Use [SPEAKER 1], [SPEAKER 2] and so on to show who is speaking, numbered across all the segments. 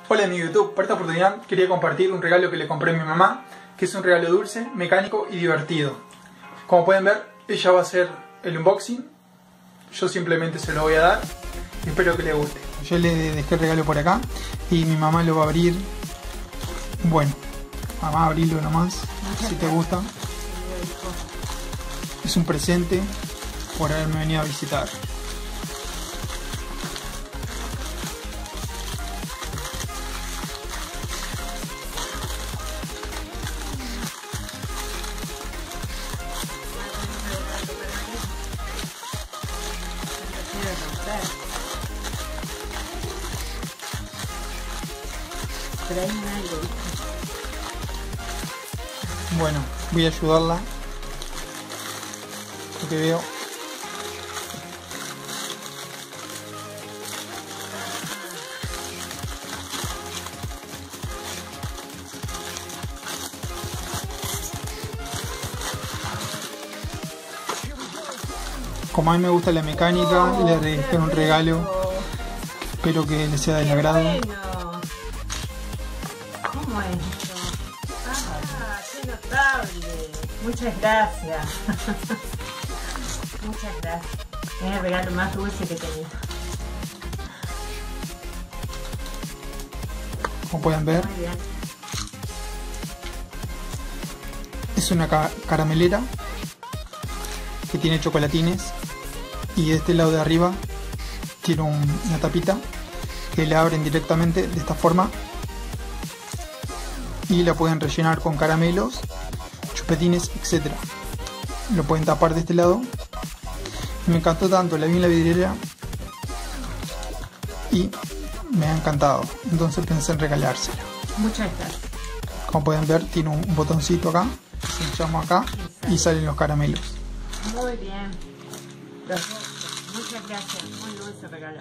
[SPEAKER 1] Hola amigo YouTube, para esta oportunidad quería compartir un regalo que le compré a mi mamá, que es un regalo dulce, mecánico y divertido. Como pueden ver, ella va a hacer el unboxing, yo simplemente se lo voy a dar y espero que le guste. Yo le dejé el regalo por acá y mi mamá lo va a abrir. Bueno, mamá, abrilo nomás, si te gusta. Es un presente por haberme venido a visitar. Bueno, voy a ayudarla. Lo que veo. Como a mí me gusta la mecánica, le dejé un regalo. Espero que le sea del agrado.
[SPEAKER 2] ¿Cómo es esto? ¡Ah, qué notable! Muchas gracias. Muchas gracias. Es el regalo más dulce que he tenido.
[SPEAKER 1] Como pueden ver,
[SPEAKER 2] Muy bien.
[SPEAKER 1] es una caramelera que tiene chocolatines y de este lado de arriba tiene una tapita que la abren directamente de esta forma y la pueden rellenar con caramelos, chupetines, etc. Lo pueden tapar de este lado. Me encantó tanto, la vi en la vidriera y me ha encantado, entonces pensé en regalársela.
[SPEAKER 2] Muchas gracias.
[SPEAKER 1] Como pueden ver, tiene un botoncito acá, pinchamos acá y salen los caramelos.
[SPEAKER 2] Muy bien. Muchas gracias. Muy dulce regalo.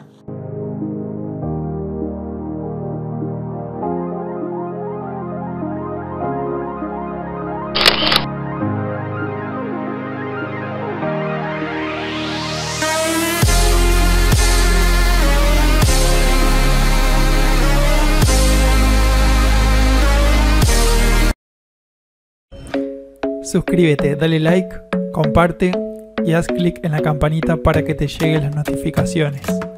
[SPEAKER 1] Suscríbete, dale like, comparte y haz clic en la campanita para que te lleguen las notificaciones.